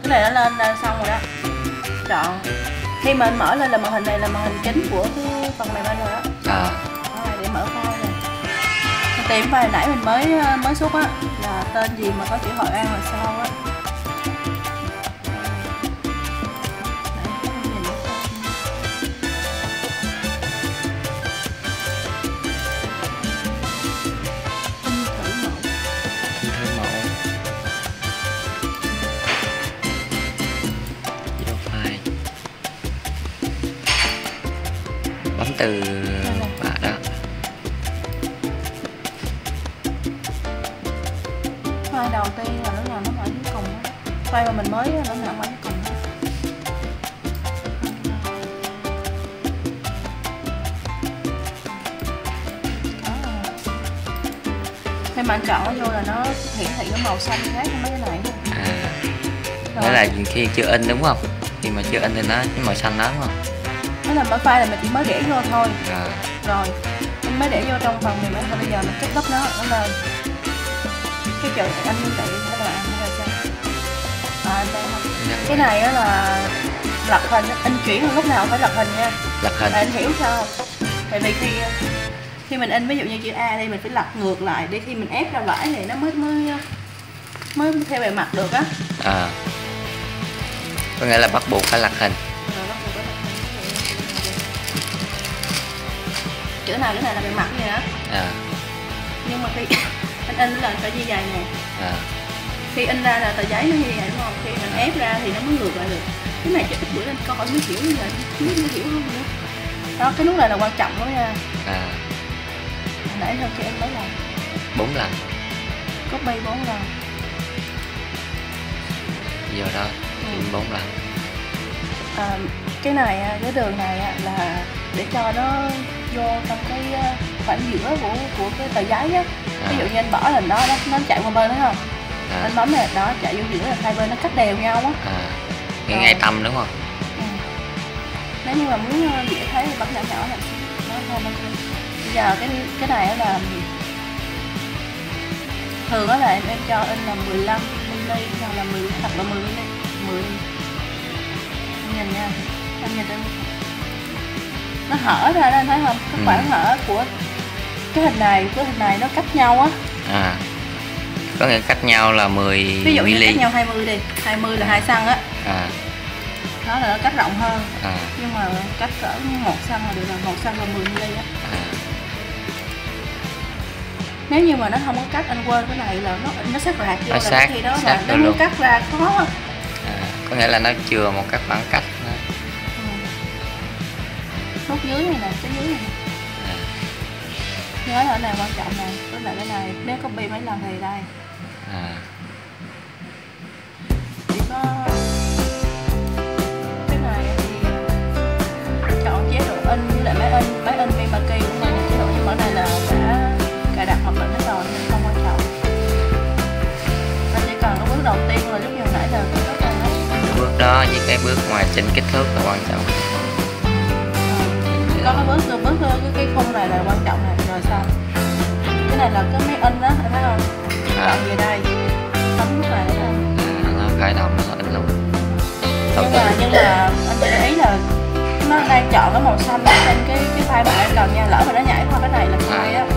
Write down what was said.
Cái này nó lên là xong rồi đó. Chọn. Khi mà anh mở lên là màn hình này là màn hình chính của cái phần mềm anh rồi đó. À. Đó, để mở file này. Tìm file nãy mình mới xuất á là tên gì mà có chữ Hội An là sau á. Bấm từ bạ đó. File đầu tiên là nó ở dưới cùng đó. File mà mình mới nó nằm ở dưới cùng đó. Khi mà anh chọn nó vô là nó hiển thị cái màu xanh khác với cái này. Nghĩa là khi chưa in đúng không? Khi mà chưa in thì nó cái màu xanh đó đúng không? Nó là mở file là mình chỉ mới để vô thôi. Rồi mình mới để vô trong phần mềm ấy, bây giờ mình cắt lớp nó là cái chữ anh như vậy hay là sao? Đây không? Cái này á là lật hình, anh chuyển lúc nào phải lật hình nha. Lật hình. Anh hiểu sao? Tại vì khi mình in ví dụ như chữ A đây mình phải lật ngược lại để khi mình ép ra vải thì nó mới theo bề mặt được á. Có nghĩa là bắt buộc phải lật hình. Chữ này là bề mặt vậy đó. Nhưng mà khi anh in là phải như vậy nè. Khi in ra là tờ giấy nó như vậy đúng không? Khi mình ép ra thì nó mới ngược lại được. Cái này cho ít bữa lên câu hỏi mới hiểu như vậy, mới hiểu không nữa. Đó, cái nút này là quan trọng lắm nha. Nãy thôi cho em mấy lần? 4 lần. Copy 4 lần. Giờ đó, 4 lần. Cái này, cái đường này là để cho nó vô trong cái khoảng giữa của cái tờ giấy á. Ví dụ như anh bỏ lên đó, nó chạy qua bên đó không? Anh bấm này đó, chạy vô giữa là hai bên nó cắt đều nhau á. Ngay tâm đúng không? Nếu như mà muốn dễ thấy thì bấm nhỏ nhỏ này. Bây giờ cái này là thường đó là em cho in là 15 mm hoặc là 10 hoặc là 10 mm. 10. Em nhìn nha. Em nhìn đây. Nó hở ra đó anh thấy không? Cái khoảng hở của cái hình này nó cách nhau á. Có nghĩa cách nhau là 10 ví dụ như cách nhau 20 đi, 20 là 2 cm á. Đó là nó cách rộng hơn. Nhưng mà cách cỡ 1 cm là được rồi, 1 cm là 10 mm á. Nếu như mà nó không có cắt, anh quên cái này là nó sát rạc vô là khi đó mà nó muốn cắt ra khó. Có nghĩa là nó chừa một cái khoảng cách. Nút dưới này nè, cái dưới này. Nhớ là cái này quan trọng nè, với lại cái này nếu copy mấy lần thì đây. Chỉ có cái này thì chọn chế độ in với lại máy in Mimaki của mình, chế độ nhưng mà này là đã cài đặt mặc định hết rồi nên không quan trọng. Anh chỉ cần cái bước đầu tiên là lúc như nãy giờ cái bước này đó. Bước đó với cái bước ngoài chỉnh kích thước là quan trọng. Có cái bước cái khung này là quan trọng này, rồi xong cái này là cái máy in đó, anh thấy không? Chọn về đây bấm nút này đó. Nó khởi động nó in luôn. Nhưng mà anh để ý là nó đang chọn cái màu xanh trên cái file mà em cần nha, lỡ mà nó nhảy qua cái này là sai á.